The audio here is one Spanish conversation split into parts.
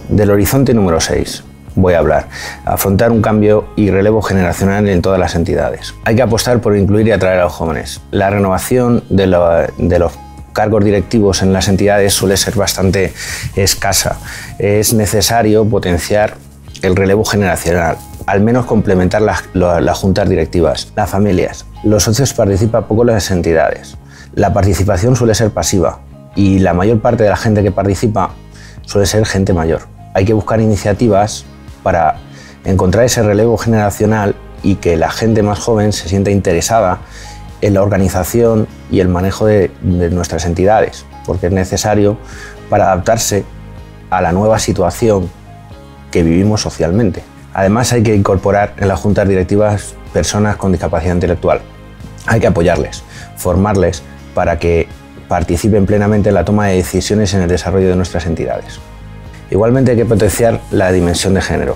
Del horizonte número 6 voy a hablar. Afrontar un cambio y relevo generacional en todas las entidades. Hay que apostar por incluir y atraer a los jóvenes. La renovación de los cargos directivos en las entidades suele ser bastante escasa. Es necesario potenciar el relevo generacional, al menos complementar las juntas directivas. Las familias. Los socios participan poco en las entidades. La participación suele ser pasiva y la mayor parte de la gente que participa suele ser gente mayor. Hay que buscar iniciativas para encontrar ese relevo generacional y que la gente más joven se sienta interesada en la organización y el manejo de nuestras entidades, porque es necesario para adaptarse a la nueva situación que vivimos socialmente. Además, hay que incorporar en las juntas directivas personas con discapacidad intelectual. Hay que apoyarles, formarles para que participen plenamente en la toma de decisiones en el desarrollo de nuestras entidades. Igualmente hay que potenciar la dimensión de género.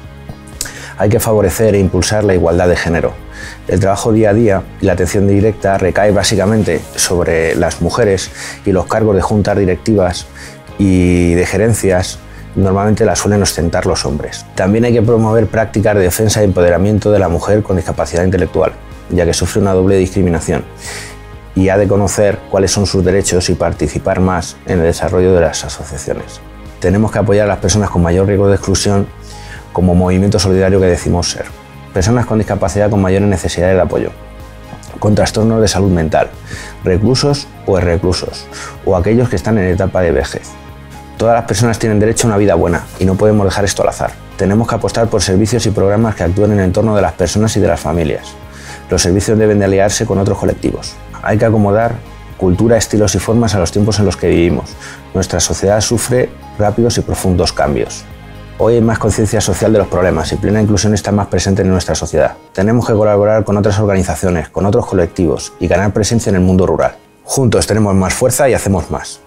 Hay que favorecer e impulsar la igualdad de género. El trabajo día a día y la atención directa recae básicamente sobre las mujeres y los cargos de juntas directivas y de gerencias normalmente las suelen ostentar los hombres. También hay que promover prácticas de defensa y empoderamiento de la mujer con discapacidad intelectual, ya que sufre una doble discriminación y ha de conocer cuáles son sus derechos y participar más en el desarrollo de las asociaciones. Tenemos que apoyar a las personas con mayor riesgo de exclusión como movimiento solidario que decimos ser. Personas con discapacidad con mayores necesidades de apoyo, con trastornos de salud mental, reclusos o reclusos, o aquellos que están en etapa de vejez. Todas las personas tienen derecho a una vida buena y no podemos dejar esto al azar. Tenemos que apostar por servicios y programas que actúen en el entorno de las personas y de las familias. Los servicios deben de aliarse con otros colectivos. Hay que acomodar cultura, estilos y formas a los tiempos en los que vivimos. Nuestra sociedad sufre rápidos y profundos cambios. Hoy hay más conciencia social de los problemas y plena inclusión está más presente en nuestra sociedad. Tenemos que colaborar con otras organizaciones, con otros colectivos y ganar presencia en el mundo rural. Juntos tenemos más fuerza y hacemos más.